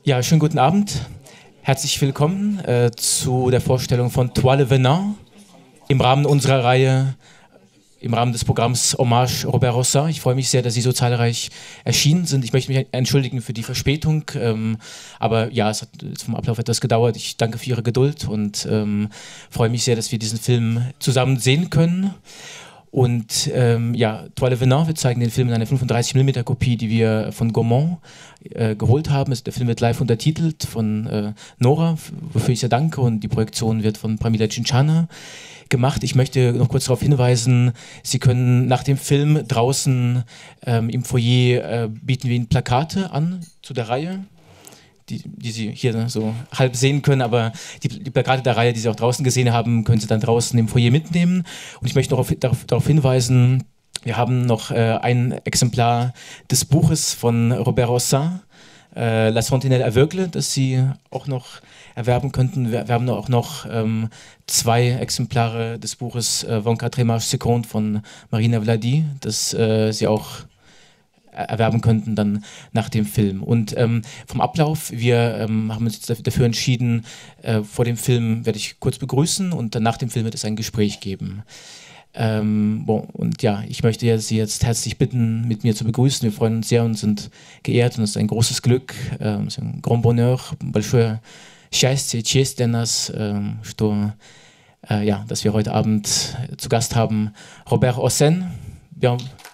Ja, schönen guten Abend. Herzlich willkommen zu der Vorstellung von Toi le Venin im Rahmen unserer Reihe, im Rahmen des Programms Hommage Robert Hossin. Ich freue mich sehr, dass Sie so zahlreich erschienen sind. Ich möchte mich entschuldigen für die Verspätung, aber ja, es hat vom Ablauf etwas gedauert. Ich danke für Ihre Geduld und freue mich sehr, dass wir diesen Film zusammen sehen können. Und ja, Toi le Venin, wir zeigen den Film in einer 35mm Kopie, die wir von Gaumont geholt haben. Der Film wird live untertitelt von Nora, wofür ich sehr danke, und die Projektion wird von Pramila Cinchana gemacht. Ich möchte noch kurz darauf hinweisen, Sie können nach dem Film draußen im Foyer bieten wir Ihnen Plakate an zu der Reihe, die Sie hier so halb sehen können, aber die Plakate der Reihe, die Sie auch draußen gesehen haben, können Sie dann draußen im Foyer mitnehmen. Und ich möchte noch darauf hinweisen, wir haben noch ein Exemplar des Buches von Robert Hossin, La Sentinelle aveugle, das Sie auch noch erwerben könnten. Wir haben auch noch 2 Exemplare des Buches 24 Marches Secondes von Marina Vladi, das Sie auch erwerben könnten dann nach dem Film. Und vom Ablauf, wir haben uns dafür entschieden, vor dem Film werde ich kurz begrüßen und dann nach dem Film wird es ein Gespräch geben. Und ja, ich möchte Sie jetzt herzlich bitten, mit mir zu begrüßen. Wir freuen uns sehr und sind geehrt und es ist ein großes Glück, ein grand bonheur, большое счастье, честь для нас, что, ja, dass wir heute Abend zu Gast haben Robert Hossin. Ja.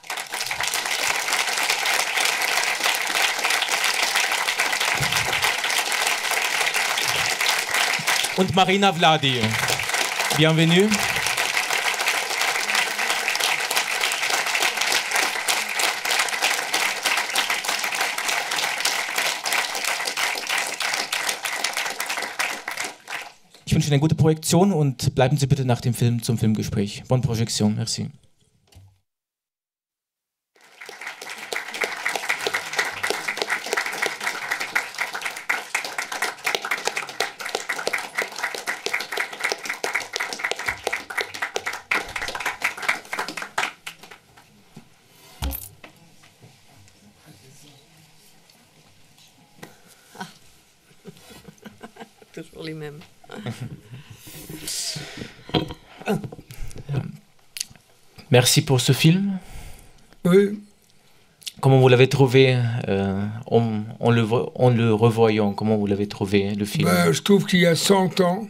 Und Marina Vladi. Bienvenue. Ich wünsche Ihnen eine gute Projektion und bleiben Sie bitte nach dem Film zum Filmgespräch. Bonne Projection, merci. Toujours les mêmes. Merci pour ce film. Oui. Comment vous l'avez trouvé en le revoyant? Comment vous l'avez trouvé, le film? Je trouve qu'il y a 100 ans,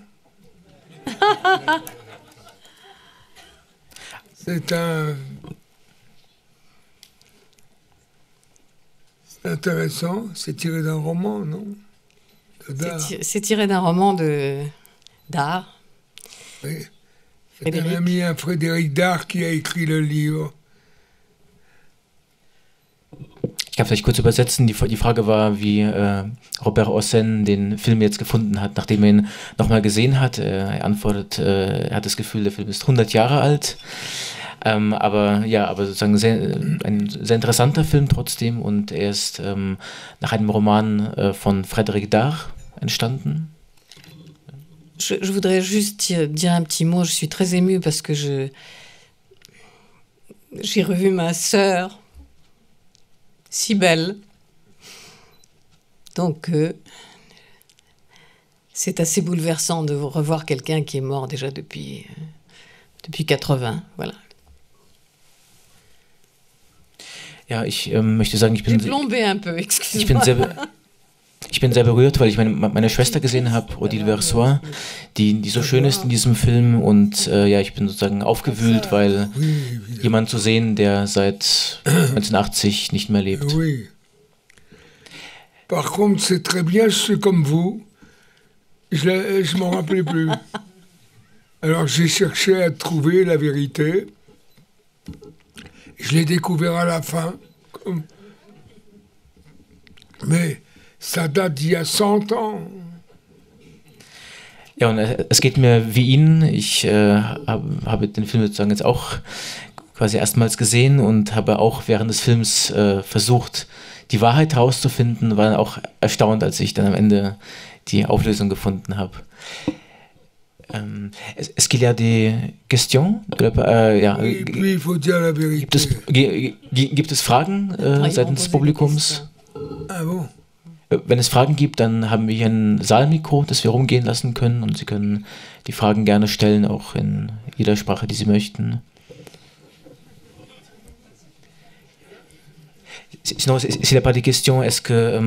c'est intéressant. C'est tiré d'un roman, non? C'est tiré d'un roman d'art. Oui. C'est un ami, un Frédéric Dard, qui a écrit le livre. Ich kann vielleicht kurz übersetzen. Die Frage war, wie Robert Hossin den Film jetzt gefunden hat, nachdem er ihn nochmal gesehen hat. Er antwortet, er hat das Gefühl, der Film ist 100 Jahre alt. Aber sozusagen ein sehr interessanter Film trotzdem. Und er ist nach einem Roman von Frédéric Dard entstanden. Je voudrais juste dire un petit mot. Je suis très émue parce que j'ai revu ma sœur, si belle. Donc, c'est assez bouleversant de revoir quelqu'un qui est mort déjà depuis 80. Voilà. Ja, ich möchte sagen, ich bin sehr berührt, weil ich meine Schwester gesehen habe, Odile Versoix, die so schön ist in diesem Film, und ja, ich bin sozusagen aufgewühlt, weil jemand zu sehen, der seit 1980 nicht mehr lebt. Oui. Par contre, c'est très bien, je suis comme vous. Je m'en rappelais plus. Alors j'ai cherché à trouver la vérité. Je l'ai découvert à la fin. Mais ça date d'il y a 100 ans. Ja, und es geht mir wie Ihnen. Ich habe den Film sozusagen jetzt auch quasi erstmals gesehen und habe auch während des Films versucht, die Wahrheit herauszufinden, war auch erstaunt, als ich dann am Ende die Auflösung gefunden habe. Est-ce qu'il y a des questions? Ja, il faut dire la vérité. Gibt es Fragen seitens des Publikums? Ah bon? Wenn es Fragen gibt, dann haben wir hier ein Saalmikro, das wir rumgehen lassen können und Sie können die Fragen gerne stellen, auch in jeder Sprache, die Sie möchten. Sinon, s'il n'y a pas de questions, est-ce que...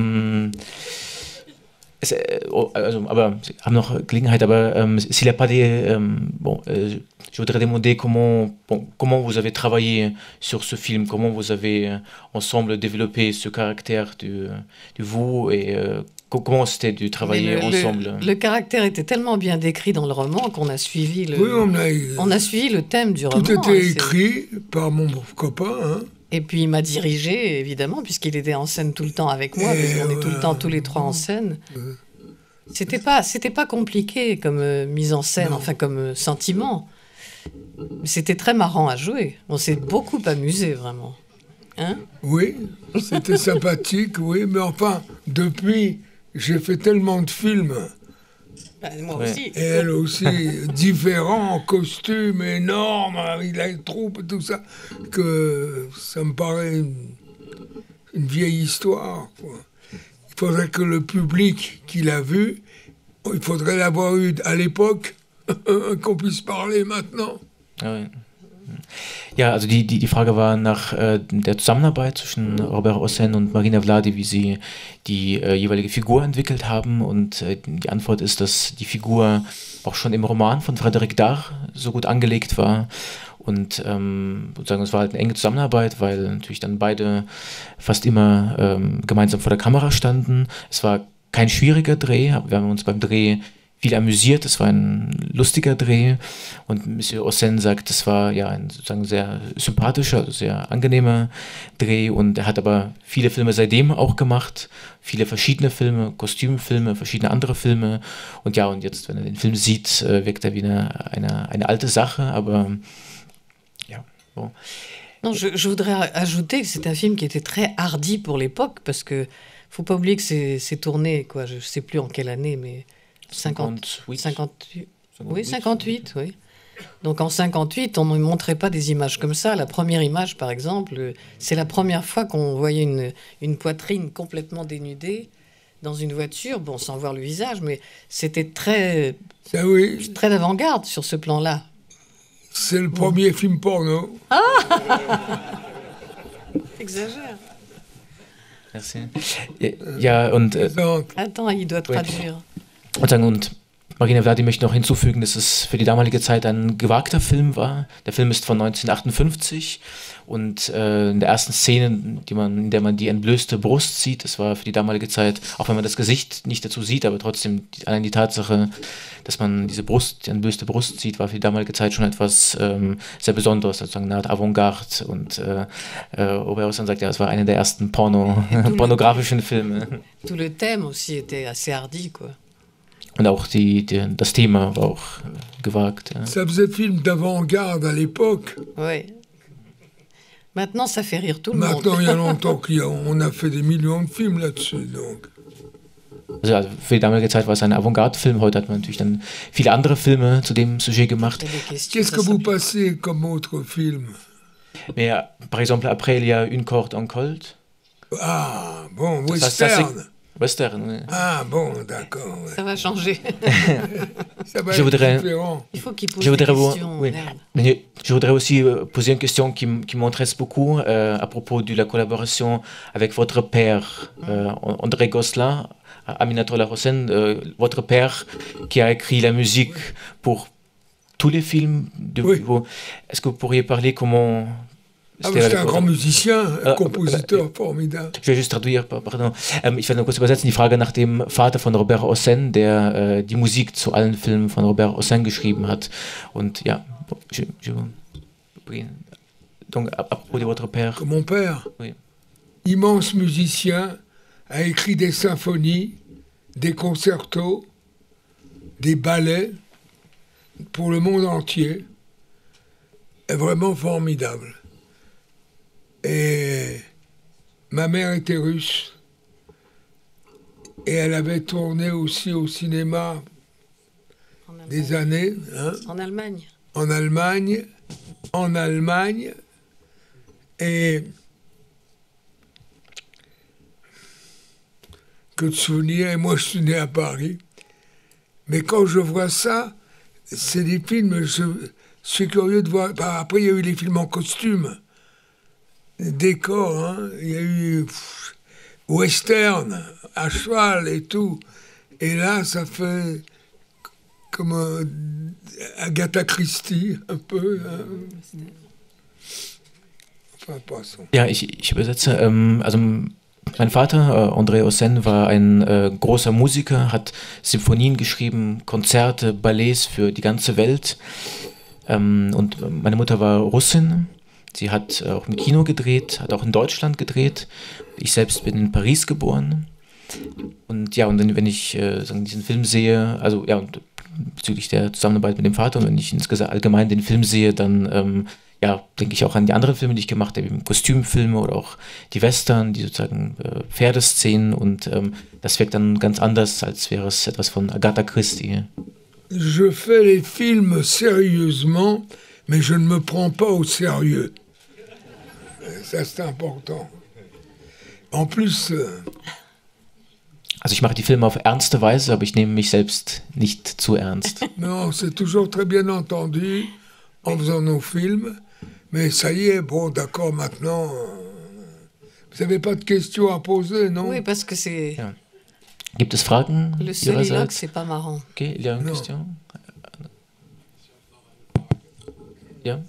aber Sie haben noch Gelegenheit, aber s'il n'y a pas des... je voudrais demander comment vous avez travaillé sur ce film, comment vous avez ensemble développé ce caractère de vous et comment c'était de travailler ensemble. Le caractère était tellement bien décrit dans le roman qu'on a suivi on a suivi le thème du roman. Tout était écrit par mon copain, hein. Et puis il m'a dirigé, évidemment, puisqu'il était en scène tout le temps avec moi, parce qu'on est tout le temps tous les trois en scène. C'était pas compliqué comme mise en scène, enfin comme sentiment. C'était très marrant à jouer. On s'est beaucoup amusé, vraiment. Hein? Oui, c'était sympathique, oui, mais enfin, depuis, j'ai fait tellement de films. Moi aussi. Et elle aussi, différents, en costume énorme, avec la troupe et tout ça, que ça me paraît une vieille histoire, quoi. Il faudrait que le public qui l'a vu, il faudrait l'avoir eu à l'époque, qu'on puisse parler maintenant. Ja, also die Frage war nach der Zusammenarbeit zwischen Robert Hossein und Marina Vladi, wie sie die jeweilige Figur entwickelt haben. Und die Antwort ist, dass die Figur auch schon im Roman von Frédéric Dard so gut angelegt war. Und sozusagen, es war halt eine enge Zusammenarbeit, weil natürlich dann beide fast immer gemeinsam vor der Kamera standen. Es war kein schwieriger Dreh, wir haben uns beim Dreh viel amüsiert, es war ein lustiger Dreh und Monsieur Hossein sagt, es war ja ein sozusagen sehr sympathischer, sehr angenehmer Dreh und er hat aber viele Filme seitdem auch gemacht, viele verschiedene Filme, Kostümfilme, verschiedene andere Filme und ja, und jetzt, wenn er den Film sieht, wirkt er wie eine alte Sache, aber ja, bon. Non, je voudrais ajouter que c'est un film qui était très hardi pour l'époque, parce que faut pas oublier que c'est tourné, quoi, je sais plus en quelle année, mais 58, oui. Donc en 58, on ne montrait pas des images comme ça. La première image, par exemple, c'est la première fois qu'on voyait une poitrine complètement dénudée dans une voiture, bon, sans voir le visage, mais c'était très avant-garde sur ce plan-là. C'est le premier film porno. Ah Exagère. Merci. Ja, und... Attends, il doit traduire. Und Marina Vladi möchte noch hinzufügen, dass es für die damalige Zeit ein gewagter Film war. Der Film ist von 1958 und in der ersten Szene, in der man die entblößte Brust sieht, das war für die damalige Zeit, auch wenn man das Gesicht nicht dazu sieht, aber trotzdem allein die Tatsache, dass man diese Brust, die entblößte Brust sieht, war für die damalige Zeit schon etwas sehr Besonderes, sozusagen eine Art Avantgarde. Und Robert Hossein sagt, ja, es war einer der ersten pornografischen Filme. Tout le thème aussi était assez hardi, quoi. Und auch das Thema war auch gewagt. Ja. Ça faisait film d'avant-garde à l'époque. Oui. Maintenant, ça fait rire tout le monde. Maintenant, il y a longtemps qu'on a fait des millions de films là-dessus, donc. Also für die damalige Zeit war es ein Avantgarde-Film. Heute hat man natürlich dann viele andere Filme zu dem Sujet gemacht. Qu'est-ce que vous passez comme autre film? Mais par exemple, après, il y a Une corde en colt. Ah, bon, western. Western, oui. Ah bon, d'accord. Ouais. Ça va changer. Ça va être différent. Il faut qu'il pose des questions. Oui. Je voudrais aussi poser une question qui m'intéresse beaucoup à propos de la collaboration avec votre père, André Gosselin, Aminatollah Hossein, votre père qui a écrit la musique pour tous les films de vous. Est-ce que vous pourriez parler comment... C'était un grand musicien, un compositeur formidable. Ich will just traduzieren, pardon. Ich werde nur kurz übersetzen, die Frage nach dem Vater von Robert Hossein, der die Musik zu allen Filmen von Robert Hossein geschrieben hat. Und ja, donc à propos de votre père. Mon père, oui. Immense musicien, a écrit des symphonies, des concertos, des ballets pour le monde entier. Est vraiment formidable. Et ma mère était russe et elle avait tourné aussi au cinéma des années. Hein, en Allemagne. En Allemagne. Et que de souvenirs. Et moi, je suis né à Paris. Mais quand je vois ça, c'est des films, je suis curieux de voir. Après, il y a eu les films en costume, les décors, hein. Il y a eu western, à cheval et tout. Et là, ça fait comme Agatha Christie, un peu. Hein. Enfin, passons. Ja, ich übersetze. Also mein Vater, André Ossen, war ein großer Musiker, hat Symphonien geschrieben, Konzerte, Ballets für die ganze Welt. Und meine Mutter war Russin. Sie hat auch im Kino gedreht, hat auch in Deutschland gedreht. Ich selbst bin in Paris geboren. Und ja, und dann, wenn ich diesen Film sehe, also ja, und bezüglich der Zusammenarbeit mit dem Vater, und wenn ich insgesamt allgemein den Film sehe, dann ja, denke ich auch an die anderen Filme, die ich gemacht habe, eben Kostümfilme oder auch die Western, die sozusagen Pferdeszenen, und das wirkt dann ganz anders, als wäre es etwas von Agatha Christie. Je fais les films sérieusement, mais je ne me prends pas au sérieux. Ça, c'est important. En plus... Also ich mache die Filme auf ernste Weise, aber ich nehme mich selbst nicht zu ernst. Non, c'est toujours très bien entendu en faisant nos films. Mais ça y est, bon, d'accord, maintenant... Vous n'avez pas de questions à poser, non? Oui, parce que c'est... Ja. Gibt es Fragen? Le soliloque, c'est pas marrant. Ok, il y a une question? Ja?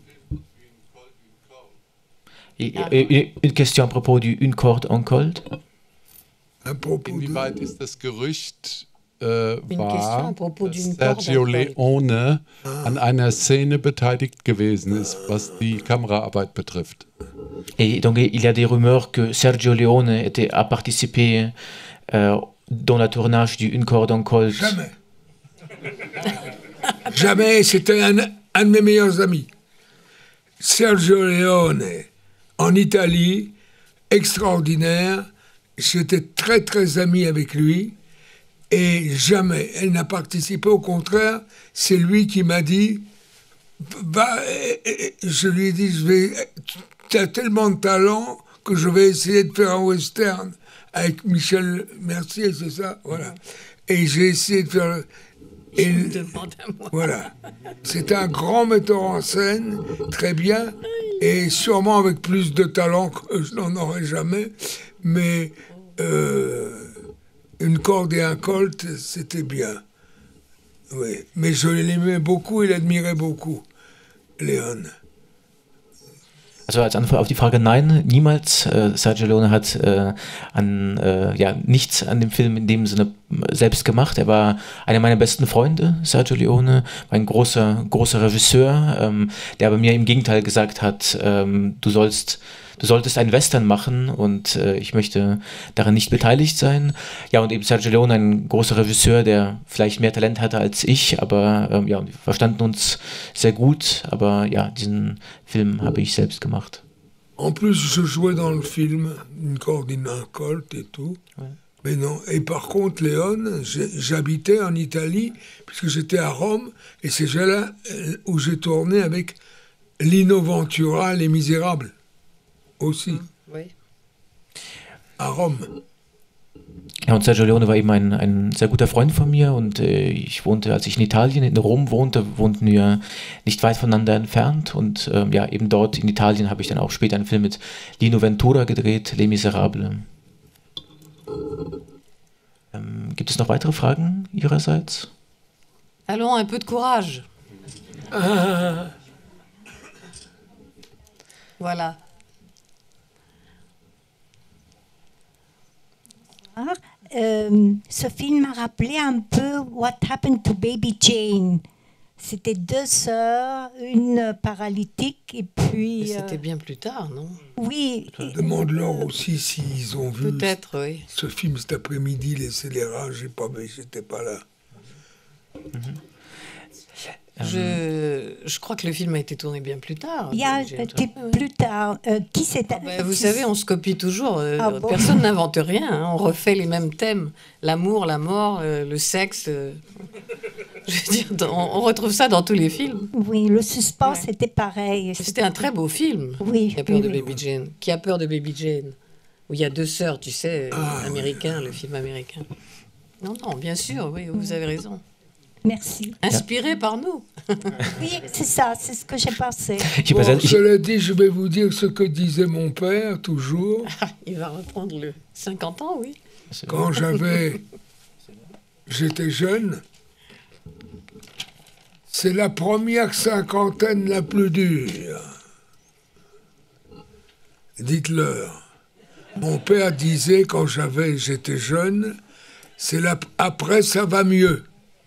Une question à propos du Une corde en cold? Inwieweit ist das Gerücht wahr, dass Sergio Leone an einer Szene beteiligt gewesen ist, was die Kameraarbeit betrifft? Et donc il y a des rumeurs que Sergio Leone a participé dans le tournage du Une corde en cold. Jamais. Jamais, c'était un de mes meilleurs amis. Sergio Leone, en Italie, extraordinaire. J'étais très très ami avec lui. Et jamais, elle n'a participé. Au contraire, c'est lui qui m'a dit, je lui ai dit, tu as tellement de talent que je vais essayer de faire un western avec Michel Mercier, c'est ça, voilà. Et j'ai essayé de faire... Et, voilà. C'est un grand metteur en scène, très bien, et sûrement avec plus de talent que je n'en aurais jamais, mais... Une corde et un colt, c'était bien. Oui. Mais je l'aimais beaucoup et l'admirais beaucoup, Léon. Also als Antwort auf die Frage nein, niemals. Sergio Leone hat nichts an dem Film in dem Sinne selbst gemacht. Er war einer meiner besten Freunde, Sergio Leone, war ein großer Regisseur, der aber mir im Gegenteil gesagt hat, du solltest einen Western machen, und ich möchte daran nicht beteiligt sein. Ja, und eben Sergio Leone, ein großer Regisseur, der vielleicht mehr Talent hatte als ich, aber wir verstanden uns sehr gut, aber ja, diesen Film habe ich selbst gemacht. En plus, je jouais dans le film, une corde et un colt et tout. Ouais. Mais non. Et par contre, Léon, j'habitais en Italie, puisque j'étais à Rome, et c'est là où j'ai tourné avec Lino Ventura, Les Misérables. Aussi. Oui. À Rome. Ja, und Sergio Leone war eben ein sehr guter Freund von mir, und ich wohnte, als ich in Italien, in Rom wohnte, wohnten wir nicht weit voneinander entfernt, und ja, eben dort in Italien habe ich dann auch später einen Film mit Lino Ventura gedreht, Les Miserables. Gibt es noch weitere Fragen Ihrerseits? Allons, un peu de courage. Voilà. Ce film m'a rappelé un peu What Happened to Baby Jane. C'était deux sœurs, une paralytique et puis... C'était bien plus tard, non? Oui. Demande-leur aussi s'ils ont vu oui. Ce film cet après-midi, Les Scélérats. J'étais pas là. Je crois que le film a été tourné bien plus tard. Il y a été plus tard. Qui c'est vous savez, on se copie toujours. Bon. Personne n'invente rien. Hein. On refait les mêmes thèmes. L'amour, la mort, le sexe. Je veux dire, on retrouve ça dans tous les films. Oui, le suspense était pareil. C'était un très beau film. Oui. Qui a peur de Baby Jane. Qui a peur de Baby Jane. où il y a deux sœurs, tu sais, américain, le film américain. Non, non, bien sûr, oui, vous avez raison. Merci. Inspiré par nous. Oui, c'est ça, c'est ce que j'ai pensé. Bon, cela dit, je vais vous dire ce que disait mon père, toujours. Il va reprendre le 50 ans, oui. Quand j'étais jeune, c'est la première cinquantaine la plus dure. Dites-leur. Mon père disait, quand j'étais jeune, après ça va mieux.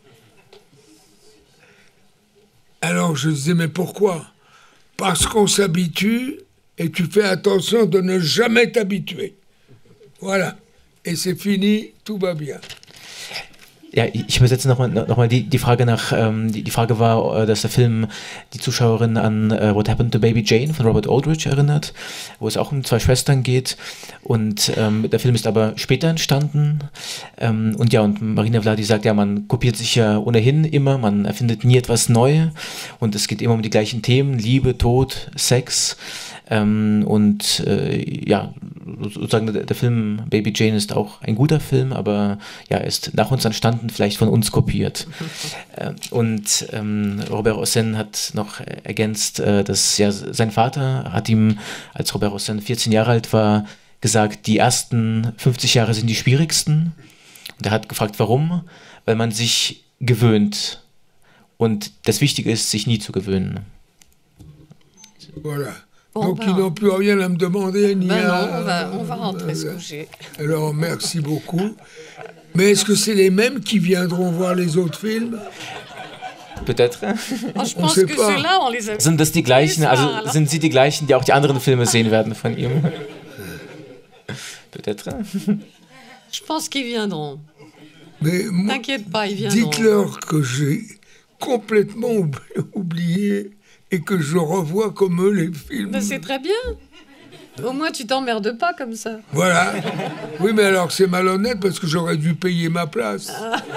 Alors je disais, mais pourquoi? Parce qu'on s'habitue et tu fais attention de ne jamais t'habituer. Voilà. Et c'est fini, tout va bien. Ja, ich übersetze nochmal die Frage nach, die Frage war, dass der Film die Zuschauerin an What Happened to Baby Jane von Robert Aldrich erinnert, wo es auch um zwei Schwestern geht und der Film ist aber später entstanden und ja, und Marina Vladi sagt, ja, man kopiert sich ja ohnehin immer, man erfindet nie etwas neu und es geht immer um die gleichen Themen, Liebe, Tod, Sex und ja, sozusagen der Film Baby Jane ist auch ein guter Film, aber ja, ist nach uns entstanden, vielleicht von uns kopiert. Und Robert Hossein hat noch ergänzt, dass ja, sein Vater hat ihm, als Robert Hossein 14 Jahre alt war, gesagt, die ersten 50 Jahre sind die schwierigsten. Und er hat gefragt, warum? Weil man sich gewöhnt. Und das Wichtige ist, sich nie zu gewöhnen. Voilà. Donc ils n'ont plus rien à me demander ni à... on va rentrer se coucher. Alors merci beaucoup. Mais est-ce que c'est les mêmes qui viendront voir les autres films? Peut-être. Oh, je pense que ceux-là, on les a... Sind das die gleichen, also sind sie die gleichen, die auch die anderen Filme sehen werden von ihm? Peut-être. Je pense qu'ils viendront. Mais t'inquiète pas, ils viendront. Dites-leur que j'ai complètement oublié et que je revois comme eux les films. Ben, c'est très bien. Au moins, tu t'emmerdes pas comme ça. Voilà. Oui, mais alors c'est malhonnête parce que j'aurais dû payer ma place.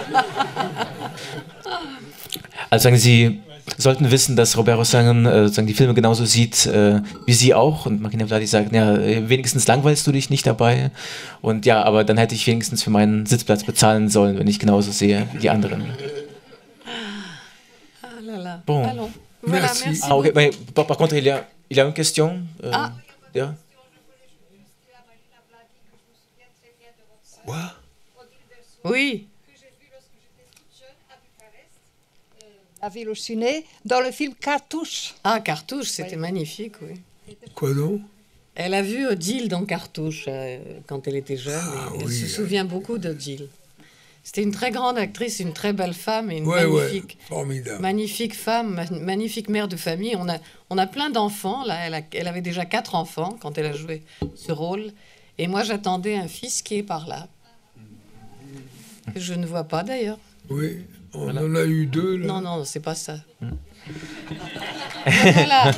Also sagen Sie sollten wissen, dass Robert Hossein die Filme genauso sieht wie Sie auch. Und Marina Vladi sagt, ja, wenigstens langweilst du dich nicht dabei. Und ja, aber dann hätte ich wenigstens für meinen Sitzplatz bezahlen sollen, wenn ich genauso sehe wie die anderen. Ah là là. Bon. Allons. Voilà, merci. Ah, okay. Mais, par contre, il y a une question. Ja. Quoi? Oui. La ville au ciné, dans le film Cartouche. Ah, Cartouche, c'était magnifique, oui. Quoi donc? Elle a vu Odile dans Cartouche quand elle était jeune. Elle se souvient beaucoup d'Odile. C'était une très grande actrice, une très belle femme et une magnifique femme, magnifique mère de famille. On a plein d'enfants. Là, elle avait déjà 4 enfants quand elle a joué ce rôle. Et moi, j'attendais un fils qui est par là. Que je ne vois pas d'ailleurs. Oui, on en a eu 2 là. Non, non, c'est pas ça. Voilà.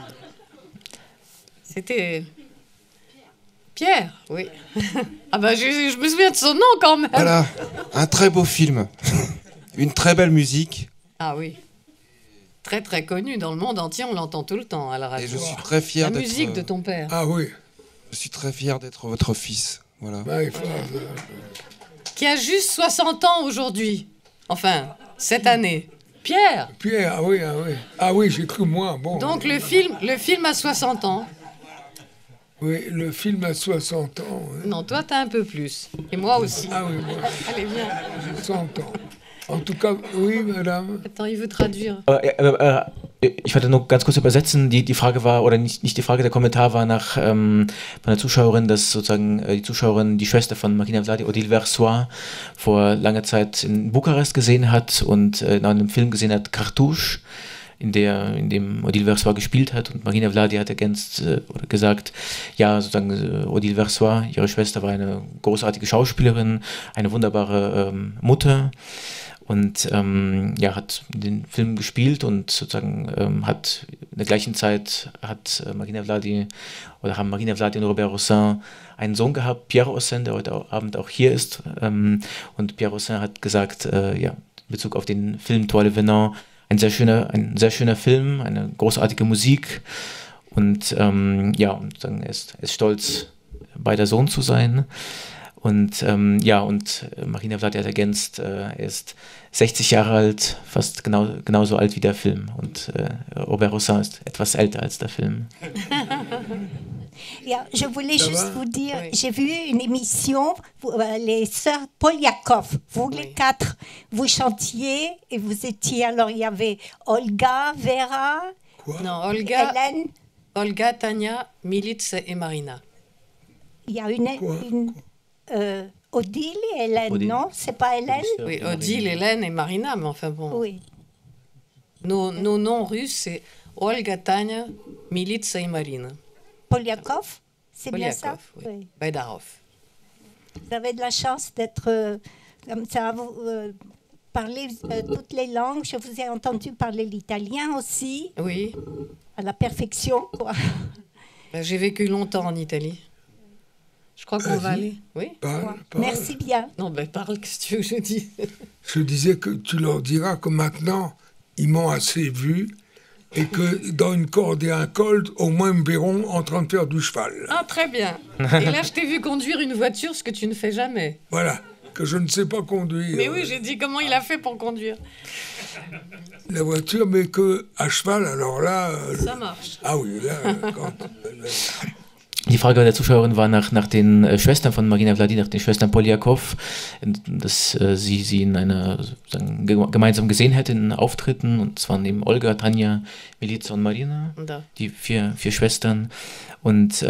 C'était Pierre, oui. Ah ben, je me souviens de son nom quand même. Voilà, un très beau film. Une très belle musique. Ah oui. Très très connu dans le monde entier, on l'entend tout le temps à la radio. Et je suis très fier La d'être... musique de ton père. Ah oui. Je suis très fier d'être votre fils. Voilà. Qui a juste 60 ans aujourd'hui. Enfin, cette année. Pierre. Pierre, ah oui, ah oui. Ah oui, j'ai cru moi. Bon. Donc le film a 60 ans. Oui, le film a 60 ans. Hein. Non, toi, t'as un peu plus. Et moi aussi. Ah oui, moi. Allez, viens. J'ai 100 ans. En tout cas, oui, madame. Attends, il veut traduire. Ich werde nur ganz kurz übersetzen. Die Frage war, oder nicht die Frage, der Kommentar war von der Zuschauerin, dass sozusagen die Zuschauerin die Schwester von Marina Vladi, Odile Versoix, vor langer Zeit in Bukarest gesehen hat und in einem Film gesehen hat, Cartouche, in dem Odile Versoix gespielt hat, und Marina Vladi hat ergänzt oder gesagt, ja, sozusagen Odile Versoix, ihre Schwester, war eine großartige Schauspielerin, eine wunderbare Mutter und ja, hat den Film gespielt und sozusagen hat in der gleichen Zeit haben Marina Vladi und Robert Hossein einen Sohn gehabt, Pierre Hossein, der heute Abend auch hier ist, und Pierre Hossein hat gesagt, ja, in Bezug auf den Film Toi le Venant, ein sehr schöner Film, eine großartige Musik und ja, er ist stolz, beider Sohn zu sein. Und Marina Vladi hat ergänzt, er ist 60 Jahre alt, fast genauso alt wie der Film. Und Robert Rossa ist etwas älter als der Film. Ja, je voulais juste vous dire, j'ai vu une émission, les sœurs Polyakov, vous les quatre, vous chantiez et vous étiez, alors il y avait Olga, Vera, Hélène. Olga, Tania, Milica et Marina. Il y a une Odile et Hélène, non? C'est pas Hélène? Oui, Odile, Hélène et Marina, mais enfin bon. Oui. Nos noms russes, c'est Olga, Tania, Milica et Marina. Polyakov, c'est bien ça? Oui. Baydarov. Vous avez de la chance d'être comme ça, vous parlez toutes les langues. Je vous ai entendu parler l'italien aussi. Oui. À la perfection, quoi. J'ai vécu longtemps en Italie. Je crois qu'on va aller. Oui. Parle. Merci bien. Non, parle, qu'est-ce que tu veux que je dise? Je disais que tu leur diras que maintenant, ils m'ont assez vu et que dans une corde et un colt, au moins, ils me verront en train de faire du cheval. Ah, très bien. Et là, je t'ai vu conduire une voiture, ce que tu ne fais jamais. Voilà, que je ne sais pas conduire. Mais oui, j'ai dit comment il a fait pour conduire. La voiture, mais qu'à cheval, alors là... Ça marche. Ah oui, là, quand... Die Frage der Zuschauerin war nach den Schwestern von Marina Vladi, nach den Schwestern Polyakov, dass sie in einer gemeinsam gesehen hätte in Auftritten, und zwar neben Olga, Tanja, Milica und Marina, die vier Schwestern. Und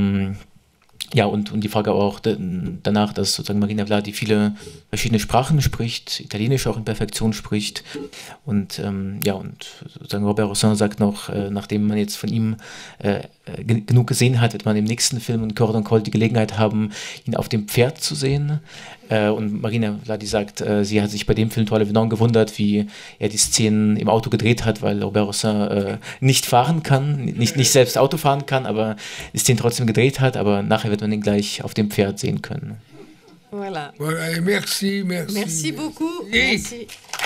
und die Frage auch danach, dass sozusagen Marina Vladi viele verschiedene Sprachen spricht, Italienisch auch in Perfektion spricht. Und sozusagen Robert Rossa sagt noch, nachdem man jetzt von ihm genug gesehen hat, wird man im nächsten Film in Cordon Col die Gelegenheit haben, ihn auf dem Pferd zu sehen. Und Marina Vladi sagt, sie hat sich bei dem Film Toi le Venant gewundert, wie er die Szenen im Auto gedreht hat, weil Robert Rossa nicht fahren kann, nicht selbst Auto fahren kann, aber die Szenen trotzdem gedreht hat, aber nachher wird man ihn gleich auf dem Pferd sehen können. Voilà. Voilà, merci. Merci beaucoup. Merci.